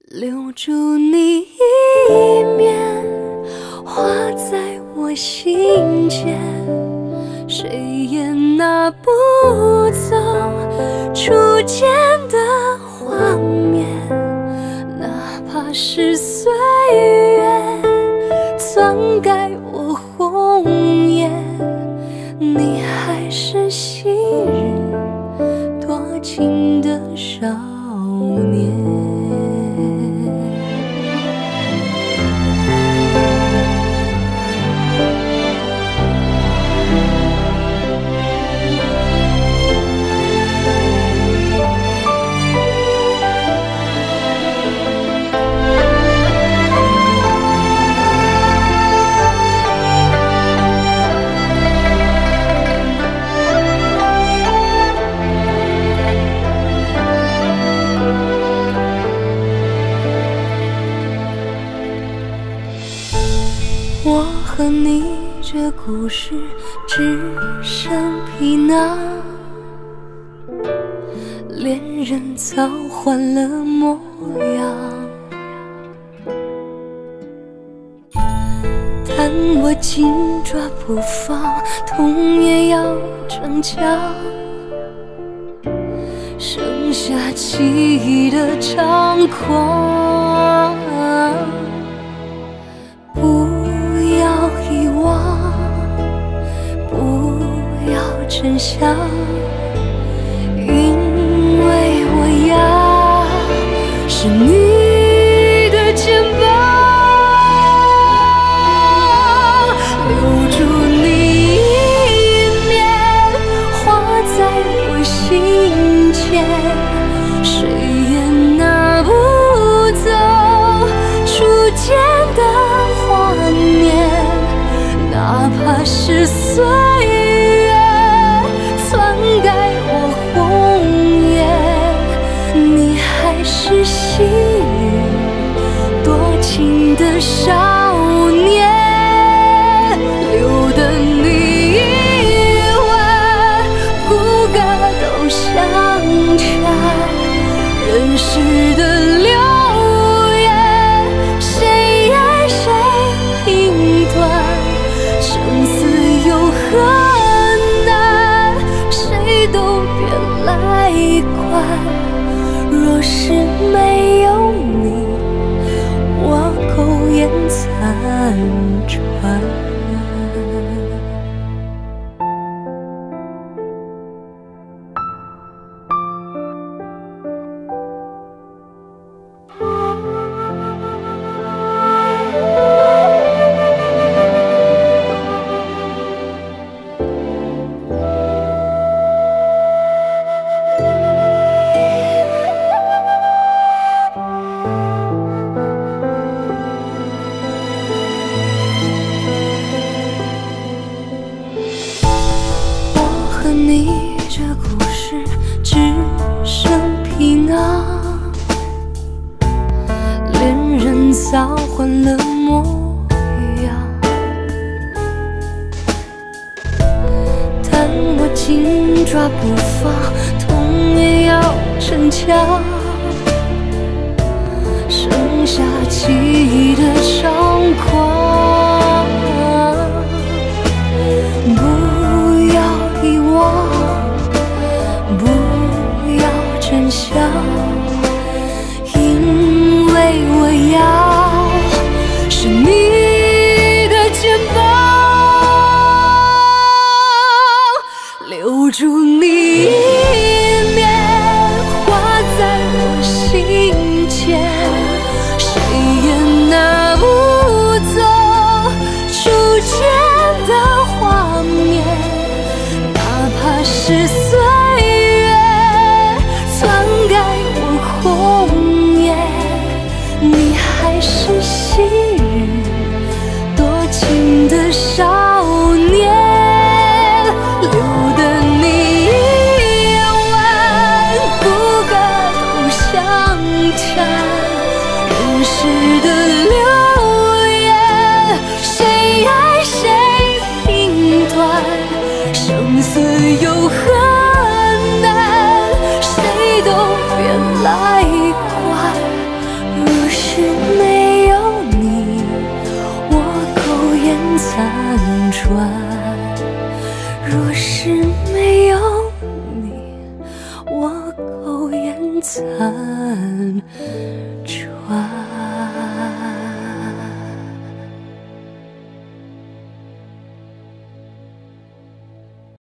留住你一面，画在我心间，谁也拿不走初见的画面。哪怕是岁月篡改我红颜，你还是昔日多情的少年。我和你这故事只剩皮囊，恋人早换了模样。但我紧抓不放，痛也要逞强，剩下记忆的猖狂。遗忘，不要真相，因为我要是你的肩膀，留住你一面，画在我心间，谁也拿不走初见的画面。哪怕是岁月篡改我红颜，你还是昔日多情的少年。留得你一吻，骨骼都相缠，人世的流言，谁爱谁评断，生死有何难，谁都别来管。若是没有你，我苟延残喘。你这故事只剩皮囊，恋人早换了模样，但我紧抓不放，痛也要逞强，剩下记忆的猖狂。不要遗忘，不要真相，因为我要是你的肩膀，留住你一面，画在我心间，谁也拿不走初见的画面。哪怕是岁月篡改我红颜，你还是昔日多情的少年。留得你一吻，骨骼都相缠，人世的流言，谁爱谁评断，生死有何难，谁都别来管。 转。若是没有你，我苟延残喘。